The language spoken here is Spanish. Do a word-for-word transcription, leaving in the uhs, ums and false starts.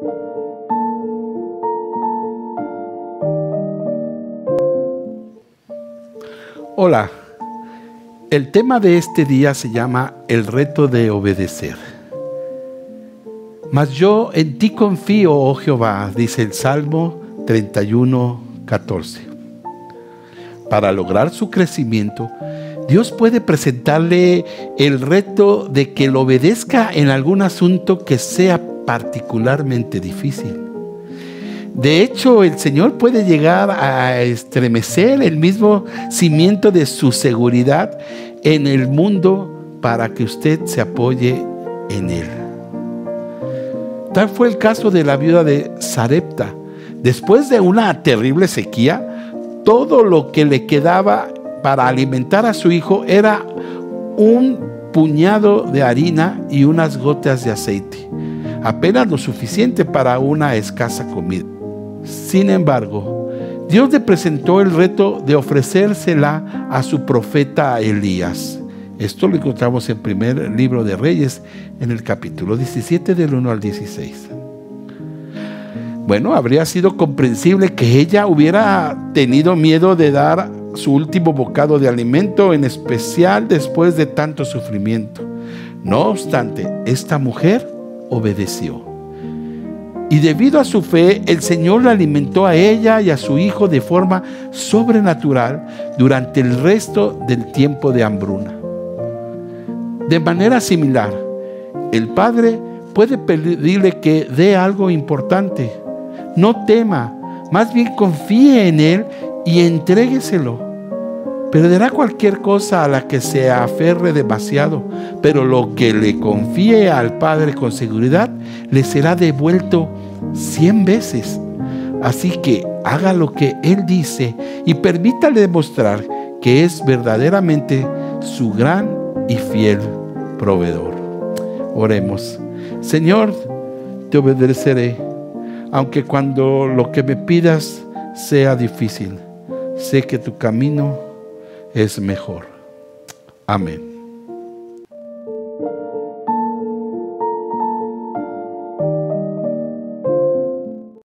Hola, el tema de este día se llama el reto de obedecer. Mas yo en ti confío, oh Jehová, dice el Salmo treinta y uno, catorce. Para lograr su crecimiento, Dios puede presentarle el reto de que lo obedezca en algún asunto que sea particularmente difícil. De hecho, el Señor puede llegar a estremecer el mismo cimiento de su seguridad en el mundo para que usted se apoye en Él. Tal fue el caso de la viuda de Sarepta. Después de una terrible sequía, todo lo que le quedaba para alimentar a su hijo era un puñado de harina y unas gotas de aceite, apenas lo suficiente para una escasa comida. Sin embargo, Dios le presentó el reto de ofrecérsela a su profeta Elías. Esto lo encontramos en primer libro de Reyes, en el capítulo diecisiete, del uno al dieciséis. Bueno, habría sido comprensible que ella hubiera tenido miedo de dar su último bocado de alimento, en especial después de tanto sufrimiento. No obstante, esta mujer obedeció. Y debido a su fe, el Señor la alimentó a ella y a su hijo de forma sobrenatural durante el resto del tiempo de hambruna. De manera similar, el Padre puede pedirle que dé algo importante. No tema, más bien confíe en Él y entrégueselo. Perderá cualquier cosa a la que se aferre demasiado, pero lo que le confíe al Padre con seguridad le será devuelto cien veces. Así que haga lo que Él dice y permítale demostrar que es verdaderamente su gran y fiel proveedor. Oremos. Señor, te obedeceré, aunque cuando lo que me pidas sea difícil. Sé que tu camino es mejor. Amén.